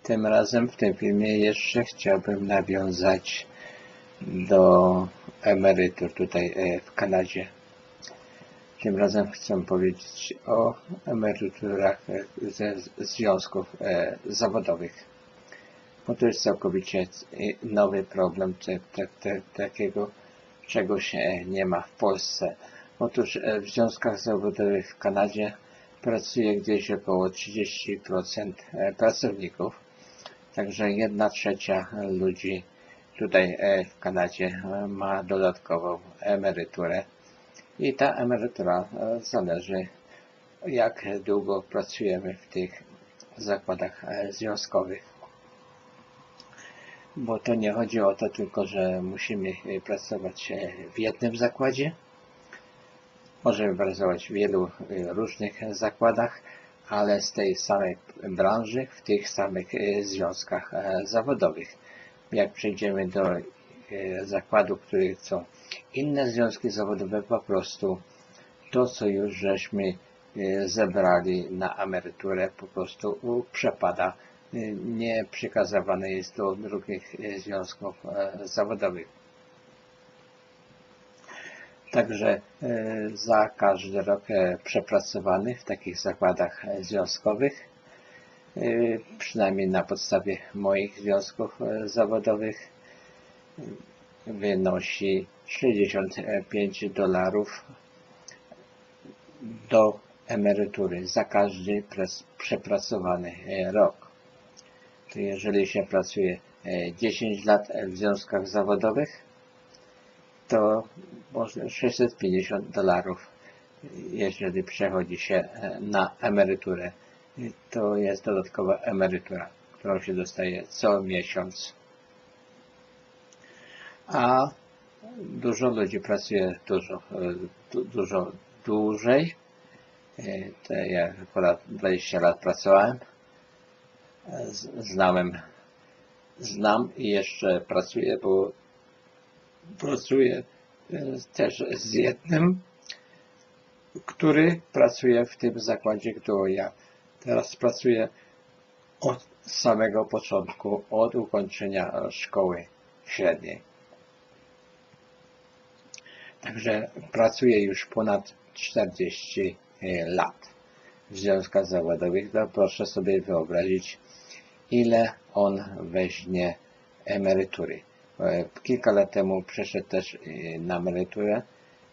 Tym razem w tym filmie jeszcze chciałbym nawiązać do emerytur tutaj w Kanadzie. Tym razem chcę powiedzieć o emeryturach ze związków zawodowych. Bo to jest całkowicie nowy problem, takiego czegoś nie ma w Polsce. Otóż w związkach zawodowych w Kanadzie pracuje gdzieś około 30% pracowników, także 1/3 ludzi tutaj w Kanadzie ma dodatkową emeryturę i ta emerytura zależy, jak długo pracujemy w tych zakładach związkowych. Bo to nie chodzi o to tylko, że musimy pracować w jednym zakładzie. Możemy pracować w wielu różnych zakładach, ale z tej samej branży, w tych samych związkach zawodowych. Jak przejdziemy do zakładów, które są inne związki zawodowe, po prostu to, co już żeśmy zebrali na emeryturę, po prostu przepada. Nie przekazywane jest do drugich związków zawodowych. Także za każdy rok przepracowany w takich zakładach związkowych, przynajmniej na podstawie moich związków zawodowych, wynosi $65 do emerytury za każdy przepracowany rok. To jeżeli się pracuje 10 lat w związkach zawodowych, to może $650, jeżeli przechodzi się na emeryturę. To jest dodatkowa emerytura, którą się dostaje co miesiąc. A dużo ludzi pracuje dużo dłużej. To ja ponad 20 lat pracowałem. Znam i jeszcze pracuję, bo pracuję też z jednym, który pracuje w tym zakładzie, który ja teraz pracuję od samego początku, od ukończenia szkoły średniej. Także pracuję już ponad 40 lat w związkach zawodowych. To proszę sobie wyobrazić, ile on weźmie emerytury. Kilka lat temu przeszedł też na emeryturę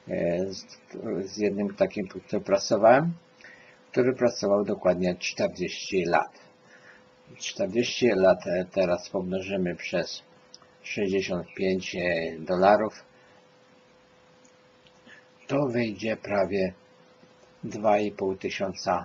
z jednym takim, który pracowałem, który pracował dokładnie 40 lat. 40 lat teraz pomnożymy przez $65, to wyjdzie prawie $2,500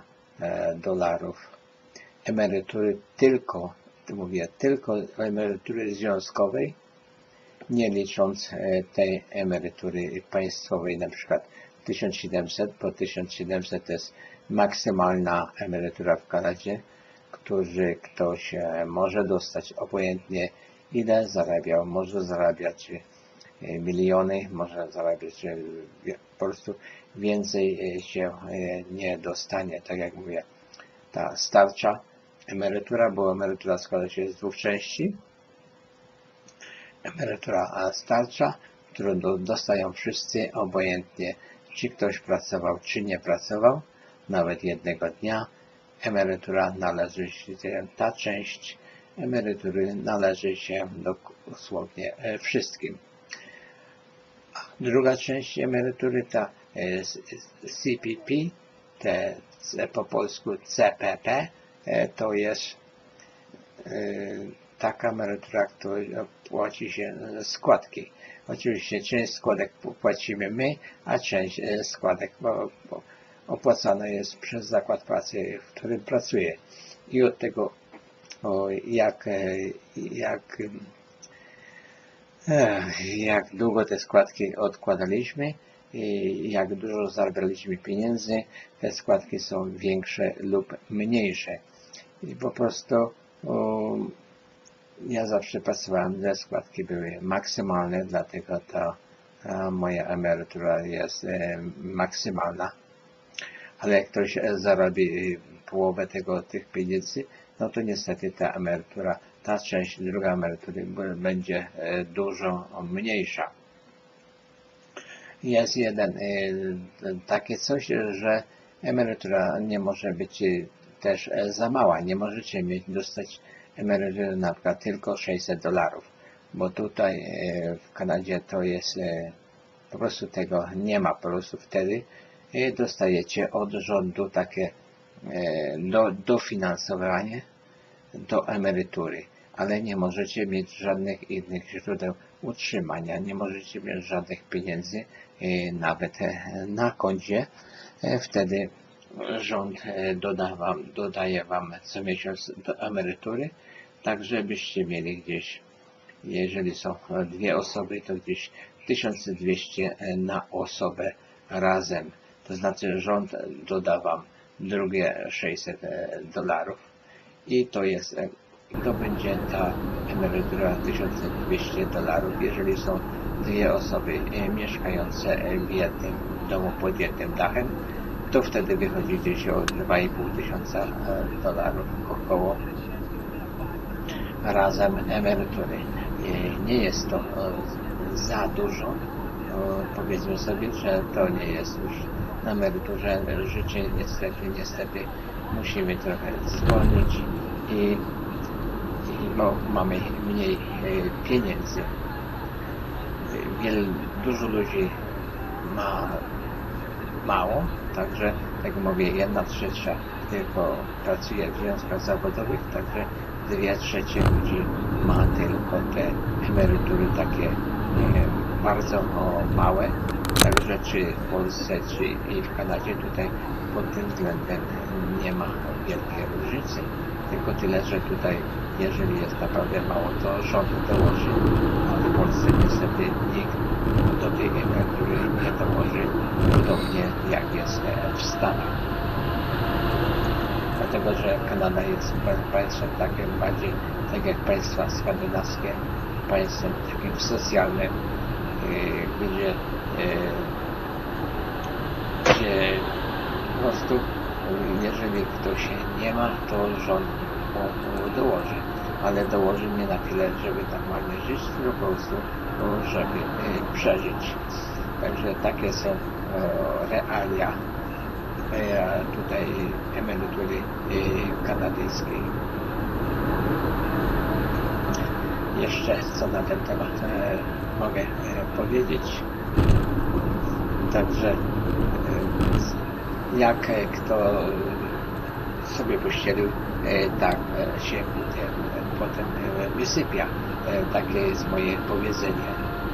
emerytury tylko emerytury związkowej, nie licząc tej emerytury państwowej, na przykład 1700, bo 1700 to jest maksymalna emerytura w Kanadzie, ktoś może dostać obojętnie ile zarabiał, może zarabiać miliony, może zarabiać po prostu więcej się nie dostanie. Tak jak mówię, ta starcza emerytura, bo emerytura składa się z dwóch części. Emerytura starcza, którą dostają wszyscy obojętnie, czy ktoś pracował, czy nie pracował, nawet jednego dnia. Emerytura należy się, ta część emerytury należy się dosłownie wszystkim. Druga część emerytury, ta CPP, po polsku CPP, to jest taka emerytura, która płaci się składki. Oczywiście część składek płacimy my, a część składek opłacana jest przez zakład pracy, w którym pracuję. I od tego, jak długo te składki odkładaliśmy i jak dużo zarabialiśmy pieniędzy, te składki są większe lub mniejsze. I po prostu ja zawsze pracowałem, te składki były maksymalne, dlatego ta moja emerytura jest maksymalna. ale jak ktoś zarobi połowę tych pieniędzy, no to niestety ta emerytura, ta część druga emerytury będzie dużo mniejsza. Jest takie coś, że emerytura nie może być też za mała. Nie możecie dostać emerytury na przykład tylko $600, bo tutaj w Kanadzie to jest po prostu tego nie ma. Po prostu wtedy dostajecie od rządu takie dofinansowanie do emerytury, ale nie możecie mieć żadnych innych źródeł utrzymania, nie możecie mieć żadnych pieniędzy nawet na koncie. Wtedy rząd dodaje wam co miesiąc do emerytury, tak żebyście mieli gdzieś, jeżeli są dwie osoby, to gdzieś 1200 na osobę razem. To znaczy rząd doda wam drugie $600 i to będzie ta emerytura $1200, jeżeli są dwie osoby mieszkające w jednym domu pod jednym dachem, to wtedy wychodzi gdzieś o $2500 około razem emerytury. Nie jest to za dużo. Powiedzmy sobie, że to nie jest już na emeryturze. Życie niestety musimy trochę zwolnić i mamy mniej pieniędzy. Dużo ludzi ma mało, także jak mówię, 1/3 tylko pracuje w związkach zawodowych, także 2/3 ludzi ma tylko te emerytury takie bardzo małe, także czy w Polsce, czy i w Kanadzie tutaj pod tym względem nie ma wielkiej różnicy, tylko tyle, że tutaj jeżeli jest naprawdę mało, to rząd dołoży, a w Polsce niestety nikt do tej emerytury nie dołoży, podobnie jak jest w Stanach. Dlatego, że Kanada jest państwem takim bardziej, tak jak państwa skandynawskie, państwem takim socjalnym, gdzie po prostu jeżeli ktoś nie ma, to rząd mu dołoży, ale dołoży nie na tyle, żeby normalnie żyć, tylko po prostu żeby przeżyć. Także takie są realia tutaj emerytury kanadyjskiej. Jeszcze co na ten temat mogę powiedzieć. Także jak kto sobie pościelił, tak się potem wysypia. Takie jest moje powiedzenie.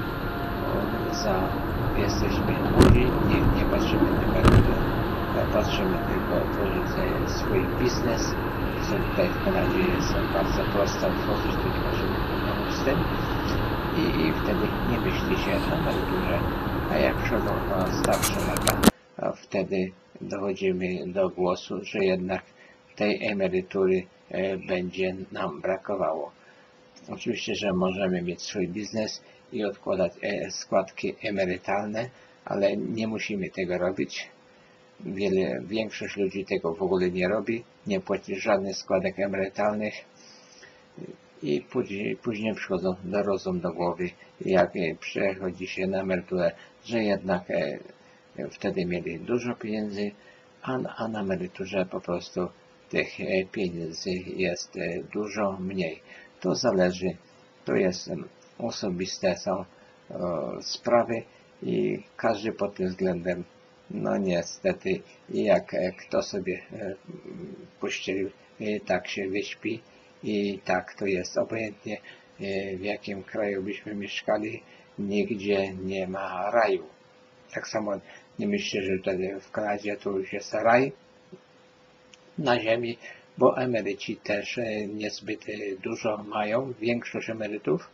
Jesteśmy młodzi, nie patrzymy na emeryturę, patrzymy tylko tworzyć swój biznes. Tutaj w Kanadzie jest bardzo prosto tworzyć, to nie możemy pomóc z tym i wtedy nie myśli się o emeryturze. A jak przychodzą starsze lata, wtedy dochodzimy do głosu, że jednak tej emerytury będzie nam brakowało. Oczywiście, że możemy mieć swój biznes i odkładać składki emerytalne, ale nie musimy tego robić. Większość ludzi tego w ogóle nie robi, nie płaci żadnych składek emerytalnych i później przychodzą do rozumu do głowy, jak przechodzi się na emeryturę, że jednak wtedy mieli dużo pieniędzy, a na emeryturze po prostu tych pieniędzy jest dużo mniej. To zależy, to jest osobiste są sprawy i każdy pod tym względem, no niestety, jak kto sobie pościelił, tak się wyśpi i tak to jest. Obojętnie w jakim kraju byśmy mieszkali, nigdzie nie ma raju. Tak samo nie myślę, że wtedy w Kanadzie to już jest raj na ziemi, bo emeryci też niezbyt dużo mają, większość emerytów.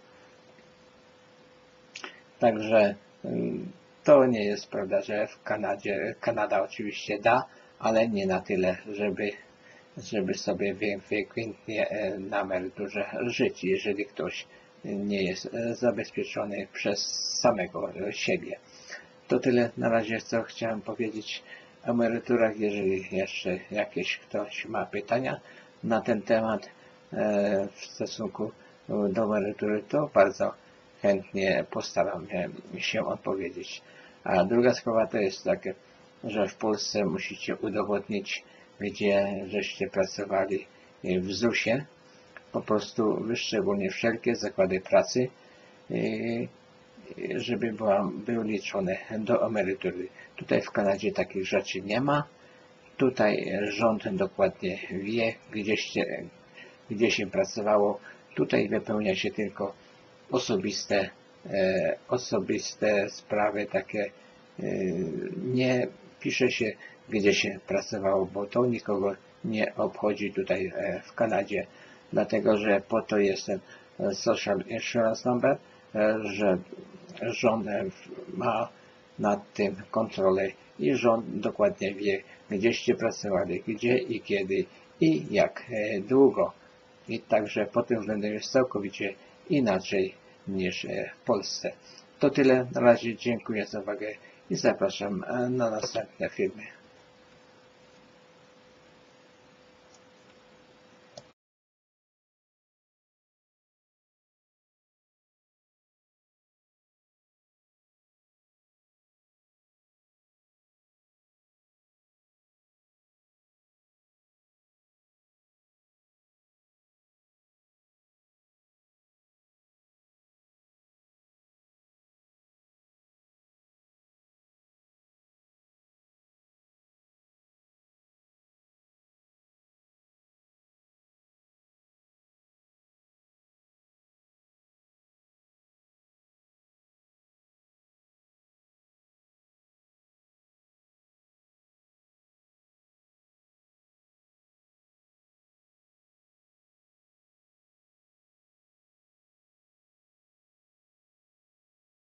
Także to nie jest prawda, że w Kanada oczywiście da, ale nie na tyle, żeby sobie wykwintnie na emeryturze żyć, jeżeli ktoś nie jest zabezpieczony przez samego siebie. To tyle na razie, co chciałem powiedzieć, emeryturach. Jeżeli jeszcze jakieś ktoś ma pytania na ten temat w stosunku do emerytury, to bardzo chętnie postaram się odpowiedzieć. A druga sprawa to jest takie, że w Polsce musicie udowodnić, gdzie żeście pracowali w ZUS-ie. Po prostu wyszczególnie wszelkie zakłady pracy, żeby były liczone do emerytury. Tutaj w Kanadzie takich rzeczy nie ma. Tutaj rząd dokładnie wie, gdzie się pracowało. Tutaj wypełnia się tylko osobiste sprawy takie. Nie pisze się, gdzie się pracowało, bo to nikogo nie obchodzi tutaj w Kanadzie. Dlatego, że po to jest ten Social Insurance Number, że rząd ma nad tym kontrolę i rząd dokładnie wie, gdzieście pracowali, gdzie i kiedy i jak długo. I także pod tym względem jest całkowicie inaczej niż w Polsce. To tyle. Na razie dziękuję za uwagę i zapraszam na następne filmy.